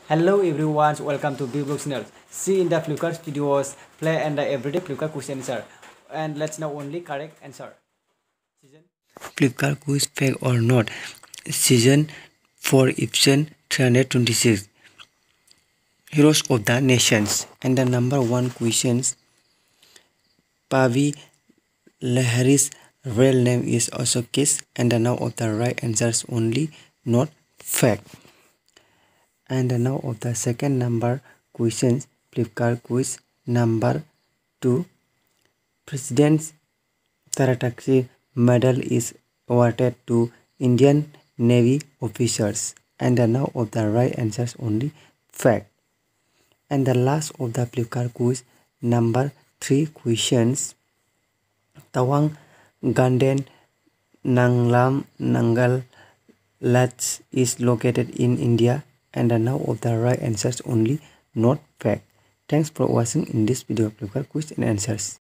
Hello everyone, welcome to Big Book channel. See in the Flipkart videos, play and the everyday Flipkart question answer. And let's know only correct answer. Flipkart quiz fake or not? Season 4 episode 326. Heroes of the Nations. And the number one questions. Pavi Lahari's real name is also Kiss, and the now of the right answers only, not fact. And the now of the second number questions. Flipkart quiz number 2. President's Tarataxi medal is awarded to Indian Navy officers, and the now of the right answers only fact. And the last of the Flipkart quiz number 3 questions. Tawang Ganden Nanglam Nangal Lats is located in India, and the now of the right answers only, not fact. Thanks for watching in this video of Flipkart quiz and answers.